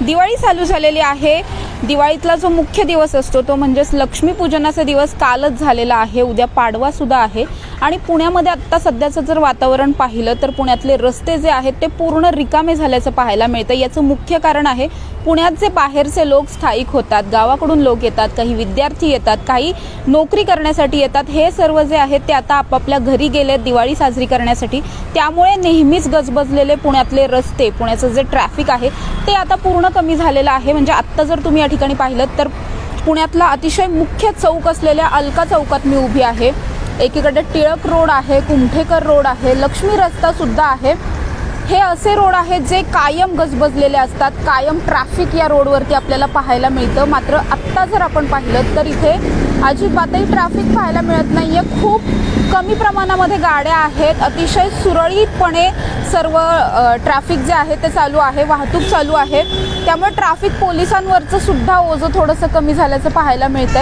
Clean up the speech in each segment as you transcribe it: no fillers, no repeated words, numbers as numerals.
दिवाळी चालू झालेली आहे। दिवाळीतला जो मुख्य दिवस असतो तो म्हणजेच लक्ष्मीपूजनाचा दिवस कालच झालेला आहे। उद्या पाडवा सुद्धा आहे आणि पुण्यामध्ये आता सध्याचं जर वातावरण पाहिलं तर पुण्यातले रस्ते जे आहेत ते पूर्ण रिकामे झाल्याचं पाहायला मिळतं। याचं मुख्य कारण आहे पुण्यात जे बाहेरचे लोक स्थायिक होतात, गावाकडून लोक येतात, काही विद्यार्थी येतात, काही नोकरी करण्यासाठी येतात। हे सर्व जे आहेत ते आता आपापल्या घरी गेलेत दिवाळी साजरी करण्यासाठी। त्यामुळे नेहमीच गजबजलेले पुण्यातले रस्ते, पुण्याचं जे ट्रॅफिक आहे ते आता पूर्ण कमी झालेलं आहे। म्हणजे आता जर तुम्ही या ठिकाणी पाहिलं तर पुण्यातला अतिशय मुख्य चौक असलेल्या अलका चौकात मी उभी आहे। एकीकडे टिळक रोड आहे, कुमठेकर रोड आहे, लक्ष्मी रस्ता सुद्धा आहे। हे असे रोड आहेत जे कायम गजबजलेले असतात, कायम ट्रॅफिक या रोडवरती आपल्याला पाहायला मिळतं। मात्र आत्ता जर आपण पाहिलं तर इथे अजिबातही ट्रॅफिक पाहायला मिळत नाहीये। खूप कमी प्रमाणामध्ये गाड्या आहेत, अतिशय सुरळीतपणे सर्व ट्रॅफिक जे आहे ते चालू आहे, वाहतूक चालू आहे। त्यामुळे ट्रॅफिक पोलिसांवरचं सुद्धा ओझं थोडंसं कमी झाल्याचं पाहायला मिळतंय।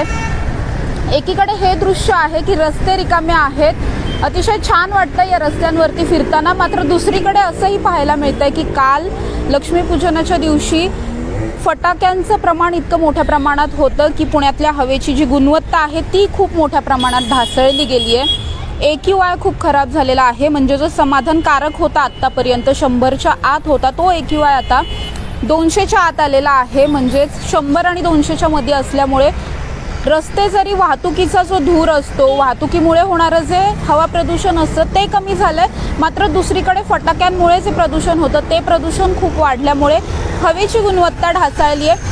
एकीकडे हे दृश्य आहे की रस्ते रिकामे आहेत, अतिशय छान वाटतं या रस्त्यांवरती फिरताना। मात्र दुसरीकडे असंही पाहायला मिळतंय की काल लक्ष्मीपूजनाच्या दिवशी फटाक्यांचं प्रमाण इतकं मोठ्या प्रमाणात होतं की पुण्यातल्या हवेची जी गुणवत्ता आहे ती खूप मोठ्या प्रमाणात ढासळली गेली आहे। AQI खूप खराब झालेला आहे। म्हणजे जो समाधानकारक होता आत्तापर्यंत 100च्या आत होता तो AQI आता 200च्या आत आलेला आहे। म्हणजेच 100 आणि 200च्या मध्ये असल्यामुळे रस्ते जरी वाहतुकीचा जो धूर असतो, वाहतुकीमुळे होणारं जे हवा प्रदूषण असतं ते कमी झालंय, मात्र दुसरीकडे फटाक्यांमुळे जे प्रदूषण होतं ते प्रदूषण खूप वाढल्यामुळे हवेची गुणवत्ता ढासळली आहे।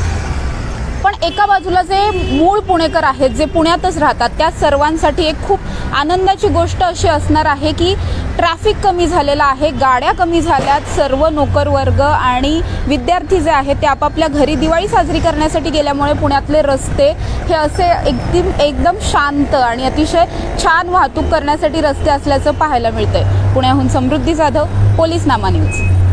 पण एका बाजूला जे मूळ पुणेकर आहेत, जे पुण्यातच राहतात, त्या सर्वांसाठी एक खूप आनंदाची गोष्ट अशी असणार आहे की ट्रॅफिक कमी झालेला आहे, गाड्या कमी झाल्यात। सर्व नोकर वर्ग आणि विद्यार्थी जे आहेत ते आपापल्या घरी दिवाळी साजरी करण्यासाठी गेल्यामुळे पुण्यातले रस्ते हे असे एकदम शांत आणि अतिशय छान वाहतूक करण्यासाठी रस्ते असल्याचं पाहायला मिळतंय। पुण्याहून समृद्धी जाधव, पोलीसनामा न्यूज।